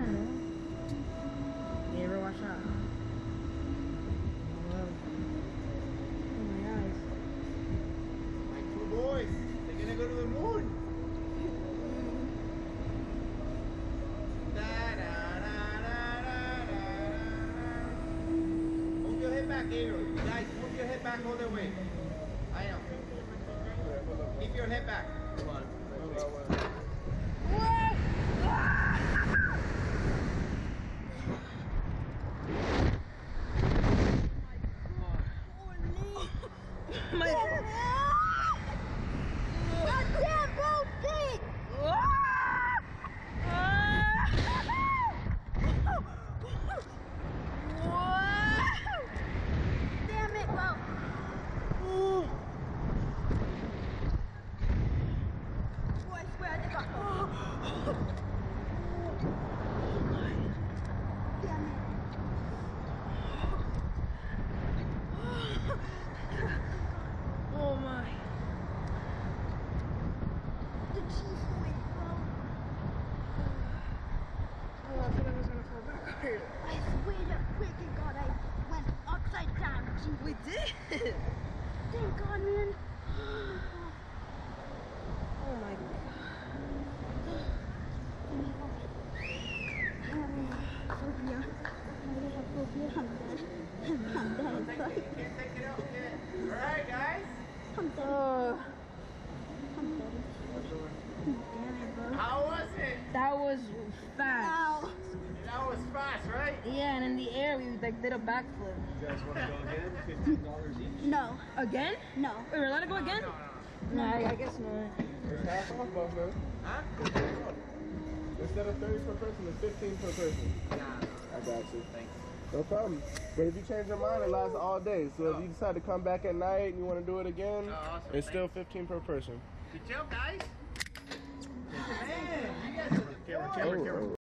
know. You ever watch that? Oh my eyes. My two boys, they're gonna go to the moon. Move your head back, Gabriel. Guys, move your head back all the way. I am. Keep your head back. Come on. Oh my. The cheese went, bro. Oh, I thought I was gonna fall back here. I swear to freaking God, I went upside down. Jeez. We did. Thank God, man. Oh my God. Phobia. I have phobia. I'm dead. I'm dead. Can't take it out yet. Alright, guys. I'm dead. Oh, I'm dead. Damn it, bro. How was it? that was fast. Ow. That was fast, right? Yeah, and in the air we like did a backflip. You guys want to go again? $15 each? No. Again? No. Wait, we're allowed to go again? No, I guess not. It's half off, boss man. Huh? Instead of 30 per person, it's 15 per person. Nah. I got you. Thanks. No problem. But if you change your mind, it lasts all day. So if you decide to come back at night and you want to do it again, Awesome. it's still 15 per person. Good job, guys. Man, you guys are the Oh,